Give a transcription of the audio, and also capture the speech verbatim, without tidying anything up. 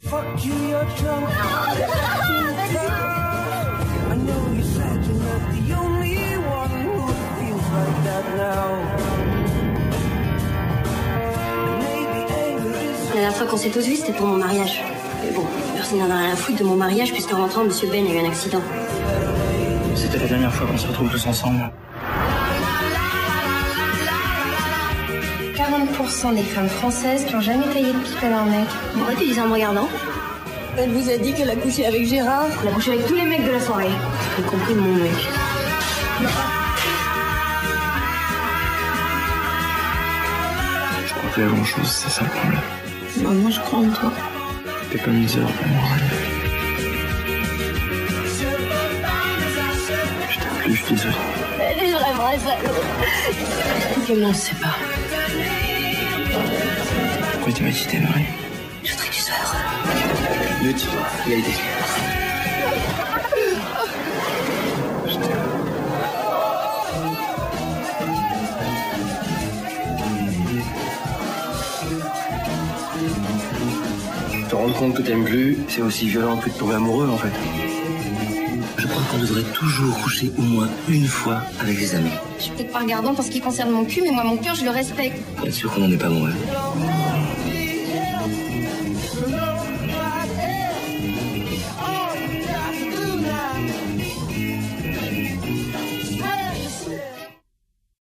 La dernière fois qu'on s'est tous vus, c'était pour mon mariage. Mais bon, personne n'en a rien à foutre de mon mariage, puisqu'en rentrant, Monsieur Ben a eu un accident. C'était la dernière fois qu'on se retrouve tous ensemble. quarante pour cent des femmes françaises qui ont jamais taillé de pipe à leur mec. Pourquoi tu dis ça en me regardant? Elle vous a dit qu'elle a couché avec Gérard? Elle a couché avec tous les mecs de la soirée, y compris mon mec. Je crois plus à grand chose, c'est ça le problème. Bah, moi je crois en toi. T'es comme une sœur pour moi. Je t'aime plus, je suis désolé. Elle est vraiment un salaud. Comment on se sépare? Pourquoi tu m'as quitté, Marie? Je voudrais que tu sois heureux. Lutte, égalité. Je t'aime. Te rendre compte que t'aimes plus, c'est aussi violent que de tomber amoureux, en fait. Je crois qu'on devrait toujours coucher au moins une fois avec les amis. Je suis peut-être pas regardante en ce qui concerne mon cul, mais moi mon cœur je le respecte. Bien sûr qu'on n'en est pas amoureux.